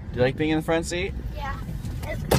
Do you like being in the front seat? Yeah.